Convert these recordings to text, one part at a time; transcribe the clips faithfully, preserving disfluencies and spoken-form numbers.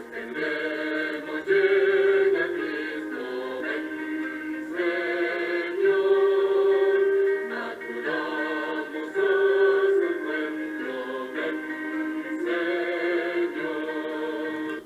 Tendremos llena Cristo, ven, Señor. Acudamos a su encuentro, ven, Señor.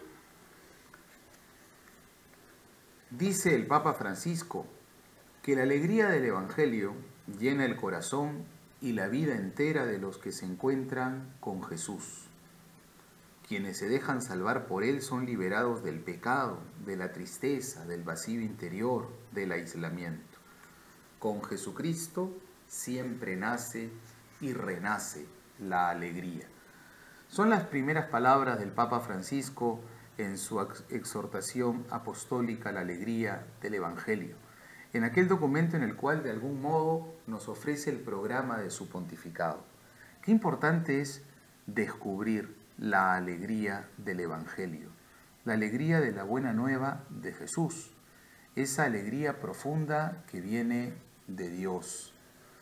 Dice el Papa Francisco que la alegría del Evangelio llena el corazón y la vida entera de los que se encuentran con Jesús. Quienes se dejan salvar por Él son liberados del pecado, de la tristeza, del vacío interior, del aislamiento. Con Jesucristo siempre nace y renace la alegría. Son las primeras palabras del Papa Francisco en su exhortación apostólica a la alegría del Evangelio, en aquel documento en el cual de algún modo nos ofrece el programa de su pontificado. Qué importante es descubrir la alegría del Evangelio, la alegría de la buena nueva de Jesús, esa alegría profunda que viene de Dios.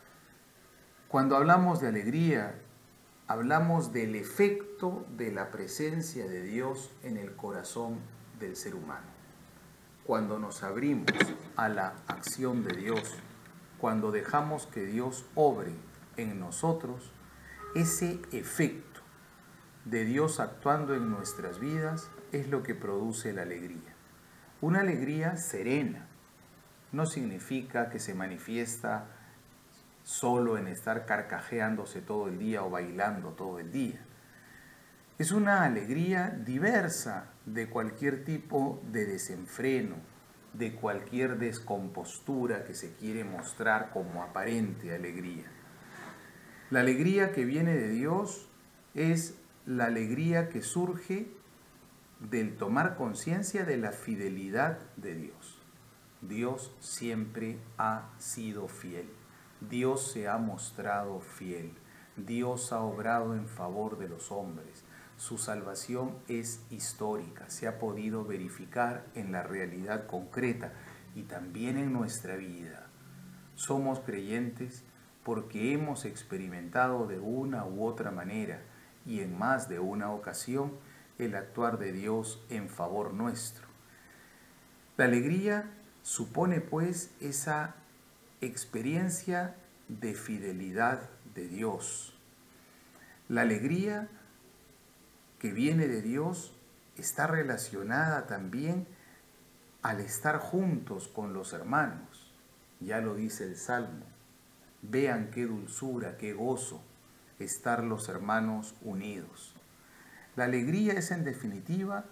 Cuando hablamos de alegría, hablamos del efecto de la presencia de Dios en el corazón del ser humano. Cuando nos abrimos a la acción de Dios, cuando dejamos que Dios obre en nosotros, ese efecto de Dios actuando en nuestras vidas es lo que produce la alegría. Una alegría serena no significa que se manifiesta solo en estar carcajeándose todo el día o bailando todo el día. Es una alegría diversa de cualquier tipo de desenfreno, de cualquier descompostura que se quiere mostrar como aparente alegría. La alegría que viene de Dios es la alegría que surge del tomar conciencia de la fidelidad de Dios. Dios siempre ha sido fiel. Dios se ha mostrado fiel. Dios ha obrado en favor de los hombres. Su salvación es histórica, se ha podido verificar en la realidad concreta y también en nuestra vida. Somos creyentes porque hemos experimentado de una u otra manera y en más de una ocasión el actuar de Dios en favor nuestro. La alegría supone pues esa experiencia de fidelidad de Dios. La alegría que viene de Dios está relacionada también al estar juntos con los hermanos. Ya lo dice el Salmo. Vean qué dulzura, qué gozo estar los hermanos unidos. La alegría es en definitiva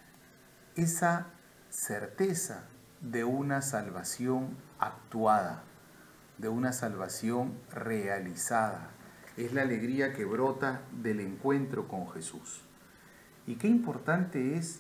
esa certeza de una salvación actuada, de una salvación realizada. Es la alegría que brota del encuentro con Jesús. Y qué importante es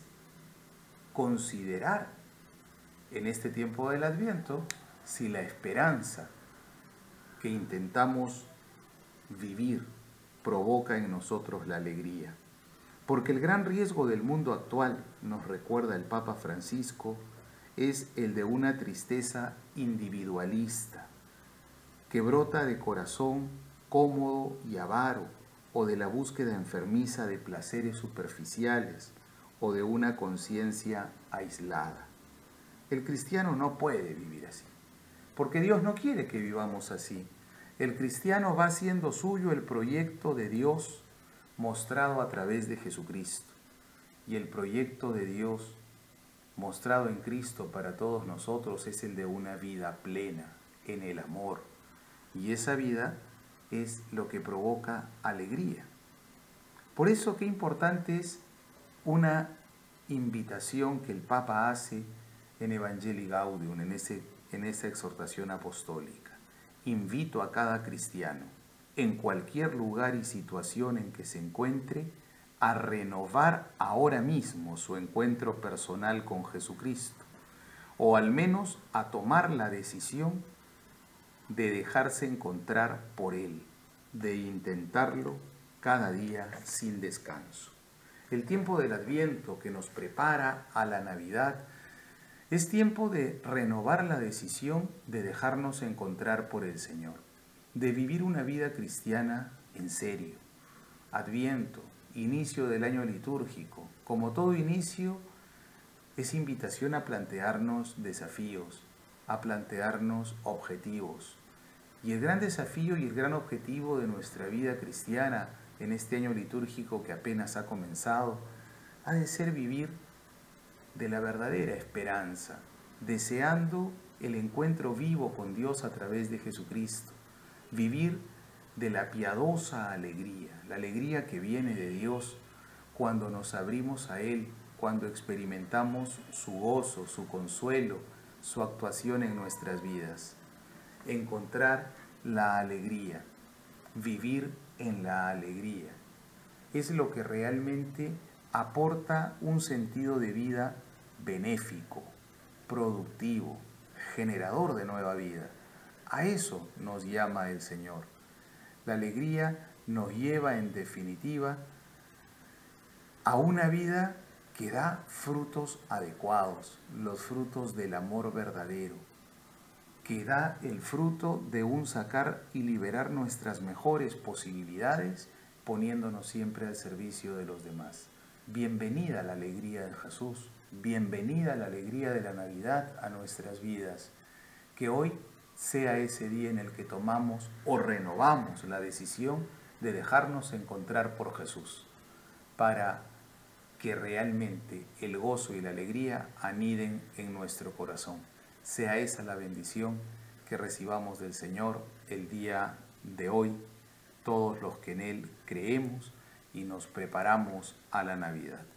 considerar en este tiempo del Adviento si la esperanza que intentamos vivir provoca en nosotros la alegría. Porque el gran riesgo del mundo actual, nos recuerda el Papa Francisco, es el de una tristeza individualista que brota de corazón cómodo y avaro, o de la búsqueda enfermiza de placeres superficiales, o de una conciencia aislada. El cristiano no puede vivir así, porque Dios no quiere que vivamos así. El cristiano va haciendo suyo el proyecto de Dios mostrado a través de Jesucristo. Y el proyecto de Dios mostrado en Cristo para todos nosotros es el de una vida plena en el amor. Y esa vida es lo que provoca alegría. Por eso qué importante es una invitación que el Papa hace en Evangelii Gaudium, en, ese, en esa exhortación apostólica. Invito a cada cristiano, en cualquier lugar y situación en que se encuentre, a renovar ahora mismo su encuentro personal con Jesucristo, o al menos a tomar la decisión de dejarse encontrar por Él, de intentarlo cada día sin descanso. El tiempo del Adviento que nos prepara a la Navidad es tiempo de renovar la decisión de dejarnos encontrar por el Señor, de vivir una vida cristiana en serio. Adviento inicio del año litúrgico. Como todo inicio, es invitación a plantearnos desafíos, a plantearnos objetivos. Y el gran desafío y el gran objetivo de nuestra vida cristiana en este año litúrgico que apenas ha comenzado, ha de ser vivir de la verdadera esperanza, deseando el encuentro vivo con Dios a través de Jesucristo, vivir de la piadosa alegría, la alegría que viene de Dios cuando nos abrimos a Él, cuando experimentamos su gozo, su consuelo, su actuación en nuestras vidas. Encontrar la alegría, vivir en la alegría, es lo que realmente aporta un sentido de vida benéfico, productivo, generador de nueva vida. A eso nos llama el Señor. La alegría nos lleva, en definitiva, a una vida que da frutos adecuados, los frutos del amor verdadero, que da el fruto de un sacar y liberar nuestras mejores posibilidades, poniéndonos siempre al servicio de los demás. Bienvenida la alegría de Jesús, bienvenida la alegría de la Navidad a nuestras vidas. Que hoy sea ese día en el que tomamos o renovamos la decisión de dejarnos encontrar por Jesús, para que realmente el gozo y la alegría aniden en nuestro corazón. Sea esa la bendición que recibamos del Señor el día de hoy, todos los que en Él creemos y nos preparamos a la Navidad.